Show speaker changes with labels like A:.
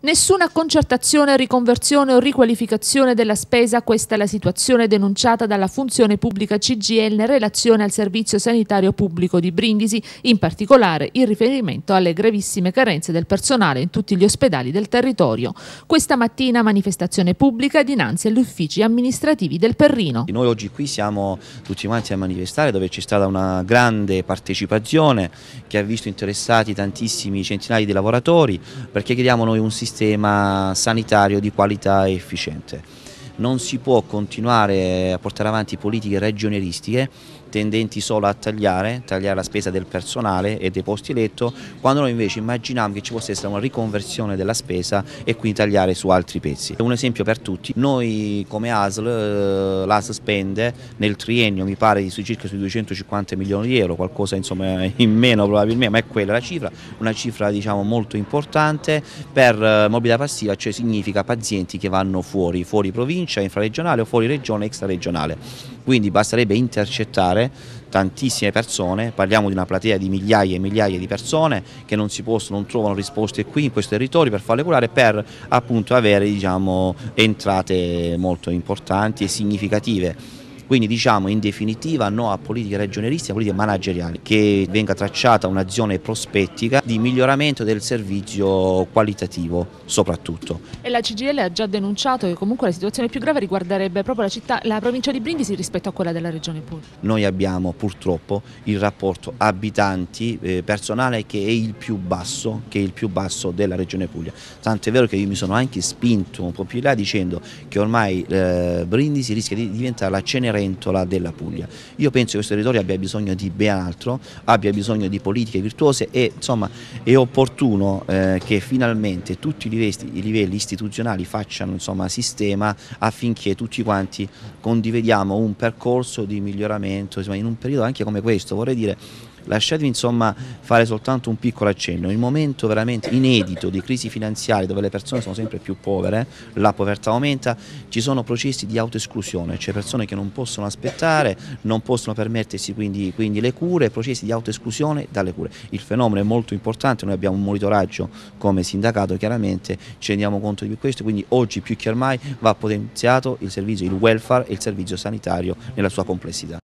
A: Nessuna concertazione, riconversione o riqualificazione della spesa, questa è la situazione denunciata dalla Funzione Pubblica CGIL in relazione al servizio sanitario pubblico di Brindisi, in particolare in riferimento alle gravissime carenze del personale in tutti gli ospedali del territorio. Questa mattina manifestazione pubblica dinanzi agli uffici amministrativi del Perrino.
B: Noi oggi qui siamo tutti quanti a manifestare, dove c'è stata una grande partecipazione che ha visto interessati tantissimi centinaia di lavoratori, perché chiediamo noi un sistema sanitario di qualità e efficiente. Non si può continuare a portare avanti politiche regionalistiche tendenti solo a tagliare la spesa del personale e dei posti letto, quando noi invece immaginiamo che ci possa essere una riconversione della spesa e quindi tagliare su altri pezzi. Un esempio per tutti: noi come ASL, l'ASL spende nel triennio, mi pare, circa sui 250 milioni di euro, qualcosa insomma in meno probabilmente, ma è quella la cifra, una cifra diciamo molto importante per mobilità passiva, cioè significa pazienti che vanno fuori provincia, infraregionale o fuori regione, extraregionale. Quindi basterebbe intercettare tantissime persone, parliamo di una platea di migliaia e migliaia di persone che non trovano risposte qui in questo territorio per farle curare, per appunto avere diciamo entrate molto importanti e significative. Quindi diciamo in definitiva no a politiche regionalistiche, a politiche manageriali, che venga tracciata un'azione prospettica di miglioramento del servizio qualitativo soprattutto.
A: E la CGIL ha già denunciato che comunque la situazione più grave riguarderebbe proprio la provincia di Brindisi rispetto a quella della regione Puglia.
B: Noi abbiamo purtroppo il rapporto abitanti personale che è il più basso della regione Puglia, tanto è vero che io mi sono anche spinto un po' più in là dicendo che ormai Brindisi rischia di diventare la Cenerentola della Puglia. Io penso che questo territorio abbia bisogno di ben altro, abbia bisogno di politiche virtuose e insomma è opportuno che finalmente tutti i livelli istituzionali facciano insomma sistema affinché tutti quanti condivediamo un percorso di miglioramento insomma, in un periodo anche come questo. Vorrei dire, lasciatemi insomma fare soltanto un piccolo accenno: in un momento veramente inedito di crisi finanziaria, dove le persone sono sempre più povere, la povertà aumenta, ci sono processi di autoesclusione, cioè persone che non possono aspettare, non possono permettersi quindi le cure, processi di autoesclusione dalle cure. Il fenomeno è molto importante, noi abbiamo un monitoraggio come sindacato, chiaramente ci rendiamo conto di questo, quindi oggi più che mai va potenziato il welfare e il servizio sanitario nella sua complessità.